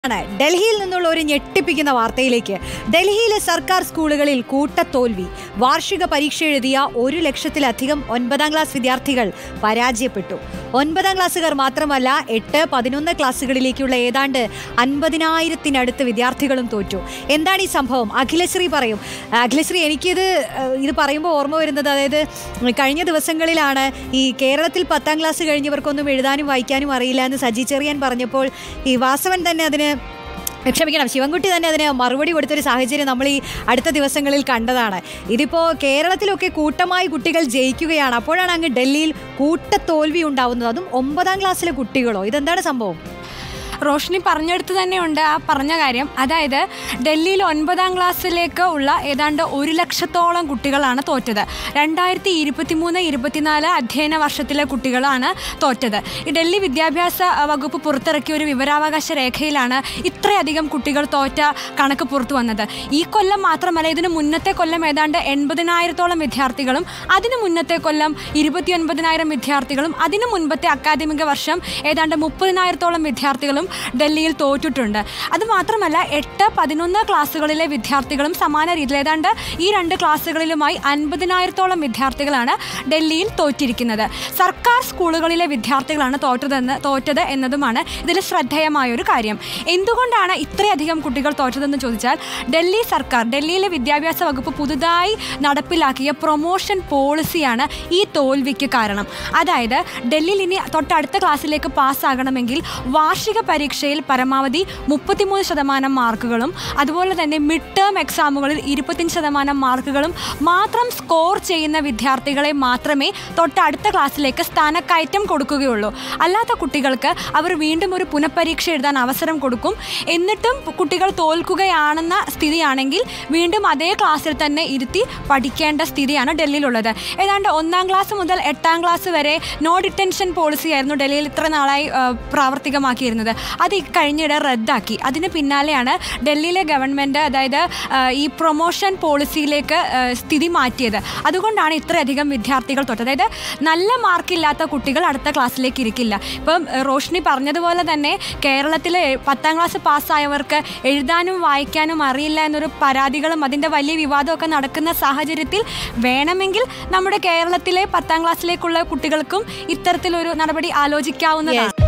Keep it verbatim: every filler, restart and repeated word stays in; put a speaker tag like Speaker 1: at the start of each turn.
Speaker 1: ഡൽഹിയിൽ നിന്നുള്ള ഒരു ഞെട്ടിപ്പിക്കുന്ന വാർത്തയിലേക്ക്. ഡൽഹിയിലെ സർക്കാർ സ്കൂളുകളിൽ കൂട്ടത്തോൽവി. വാർഷിക പരീക്ഷ എഴുതിയ ഒരു ലക്ഷത്തിലധികം ഒൻപതാം ക്ലാസ് വിദ്യാർത്ഥികൾ പരാജയപ്പെട്ടു. ഒൻപതാം ക്ലാസ്സുകാർ മാത്രമല്ല, എട്ട് പതിനൊന്ന് ക്ലാസ്സുകളിലേക്കുള്ള ഏതാണ്ട് അൻപതിനായിരത്തിനടുത്ത് വിദ്യാർത്ഥികളും തോറ്റു. എന്താണ് ഈ സംഭവം? അഖിലശ്രീ പറയും. അഖിലശ്രീ, എനിക്കിത് ഇത് പറയുമ്പോൾ ഓർമ്മ വരുന്നത്, അതായത് കഴിഞ്ഞ ദിവസങ്ങളിലാണ് ഈ കേരളത്തിൽ പത്താം ക്ലാസ് കഴിഞ്ഞവർക്കൊന്നും എഴുതാനും വായിക്കാനും അറിയില്ല എന്ന് സജി ചെറിയാൻ പറഞ്ഞപ്പോൾ ഈ വാസവൻ തന്നെ അതിന് ക്ഷമിക്കണം ശിവൻകുട്ടി തന്നെ അതിന് മറുപടി കൊടുത്തൊരു സാഹചര്യം നമ്മൾ ഈ അടുത്ത ദിവസങ്ങളിൽ കണ്ടതാണ്. ഇതിപ്പോൾ കേരളത്തിലൊക്കെ കൂട്ടമായി കുട്ടികൾ ജയിക്കുകയാണ്, അപ്പോഴാണ് അങ്ങ് ഡൽഹിയിൽ കൂട്ടത്തോൽവി ഉണ്ടാവുന്നത്, അതും ഒമ്പതാം ക്ലാസ്സിലെ കുട്ടികളോ? ഇതെന്താണ് സംഭവം?
Speaker 2: റോഷ്നി പറഞ്ഞെടുത്ത് തന്നെയുണ്ട് ആ പറഞ്ഞ കാര്യം. അതായത് ഡൽഹിയിൽ ഒൻപതാം ക്ലാസ്സിലേക്ക് ഉള്ള ഏതാണ്ട് ഒരു ലക്ഷത്തോളം കുട്ടികളാണ് തോറ്റത്. രണ്ടായിരത്തി ഇരുപത്തി മൂന്ന് ഇരുപത്തിനാല് അധ്യയന വർഷത്തിലെ കുട്ടികളാണ് തോറ്റത്. ഈ ഡൽഹി വിദ്യാഭ്യാസ വകുപ്പ് പുറത്തിറക്കിയ ഒരു വിവരാവകാശ രേഖയിലാണ് ഇത്രയധികം കുട്ടികൾ തോറ്റ കണക്ക് പുറത്തു വന്നത്. ഈ കൊല്ലം മാത്രമല്ല, ഇതിന് മുന്നത്തെ കൊല്ലം ഏതാണ്ട് എൺപതിനായിരത്തോളം വിദ്യാർത്ഥികളും അതിന് മുന്നത്തെ കൊല്ലം ഇരുപത്തി ഒൻപതിനായിരം വിദ്യാർത്ഥികളും അതിന് മുൻപത്തെ അക്കാദമിക വർഷം ഏതാണ്ട് മുപ്പതിനായിരത്തോളം വിദ്യാർത്ഥികളും ഡൽഹിയിൽ തോറ്റിട്ടുണ്ട്. അതുമാത്രമല്ല, എട്ട് പതിനൊന്ന് ക്ലാസ്സുകളിലെ വിദ്യാർത്ഥികളും സമാന രീതിയിൽ ഏതാണ്ട് ഈ രണ്ട് ക്ലാസ്സുകളിലുമായി അൻപതിനായിരത്തോളം വിദ്യാർത്ഥികളാണ് ഡൽഹിയിൽ തോറ്റിരിക്കുന്നത്. സർക്കാർ സ്കൂളുകളിലെ വിദ്യാർത്ഥികളാണ് തോറ്റതെന്ന് തോറ്റത് എന്നതുമാണ് ഇതിൽ ശ്രദ്ധേയമായൊരു കാര്യം. എന്തുകൊണ്ടാണ് ഇത്രയധികം കുട്ടികൾ തോറ്റതെന്ന് ചോദിച്ചാൽ, ഡൽഹി സർക്കാർ ഡൽഹിയിലെ വിദ്യാഭ്യാസ വകുപ്പ് പുതുതായി നടപ്പിലാക്കിയ പ്രൊമോഷൻ പോളിസിയാണ് ഈ തോൽവിക്ക് കാരണം. അതായത് ഡൽഹിയിൽ ഇനി തൊട്ടടുത്ത ക്ലാസ്സിലേക്ക് പാസ്സാകണമെങ്കിൽ വാർഷിക പരീക്ഷയിൽ പരമാവധി മുപ്പത്തിമൂന്ന് ശതമാനം മാർക്കുകളും അതുപോലെ തന്നെ മിഡ് ടേം എക്സാമുകളിൽ ഇരുപത്തിയഞ്ച് ശതമാനം മാർക്കുകളും മാത്രം സ്കോർ ചെയ്യുന്ന വിദ്യാർത്ഥികളെ മാത്രമേ തൊട്ടടുത്ത ക്ലാസ്സിലേക്ക് സ്ഥാനക്കയറ്റം കൊടുക്കുകയുള്ളൂ. അല്ലാത്ത കുട്ടികൾക്ക് അവർ വീണ്ടും ഒരു പുനഃപരീക്ഷ എഴുതാൻ അവസരം കൊടുക്കും. എന്നിട്ടും കുട്ടികൾ തോൽക്കുകയാണെന്ന സ്ഥിതിയാണെങ്കിൽ വീണ്ടും അതേ ക്ലാസ്സിൽ തന്നെ ഇരുത്തി പഠിക്കേണ്ട സ്ഥിതിയാണ് ഡൽഹിയിലുള്ളത്. ഏതാണ്ട് ഒന്നാം ക്ലാസ് മുതൽ എട്ടാം ക്ലാസ് വരെ നോ ഡിറ്റൻഷൻ പോളിസിയായിരുന്നു ഡൽഹിയിൽ ഇത്ര നാളായി പ്രാവർത്തികമാക്കിയിരുന്നത്. അത് കഴിഞ്ഞിടെ റദ്ദാക്കി. അതിന് പിന്നാലെയാണ് ഡൽഹിയിലെ ഗവൺമെൻറ് അതായത് ഈ പ്രൊമോഷൻ പോളിസിയിലേക്ക് സ്ഥിതി മാറ്റിയത്. അതുകൊണ്ടാണ് ഇത്രയധികം വിദ്യാർത്ഥികൾ തോറ്റത്. അതായത് നല്ല മാർക്കില്ലാത്ത കുട്ടികൾ അടുത്ത ക്ലാസ്സിലേക്ക് ഇരിക്കില്ല. ഇപ്പം റോഷ്നി പറഞ്ഞതുപോലെ തന്നെ കേരളത്തിലെ പത്താം ക്ലാസ് പാസ്സായവർക്ക് എഴുതാനും വായിക്കാനും അറിയില്ല എന്നൊരു പരാതികളും അതിൻ്റെ വലിയ വിവാദമൊക്കെ നടക്കുന്ന സാഹചര്യത്തിൽ വേണമെങ്കിൽ നമ്മുടെ കേരളത്തിലെ പത്താം ക്ലാസ്സിലേക്കുള്ള കുട്ടികൾക്കും ഇത്തരത്തിലൊരു നടപടി ആലോചിക്കാവുന്നതാണ്.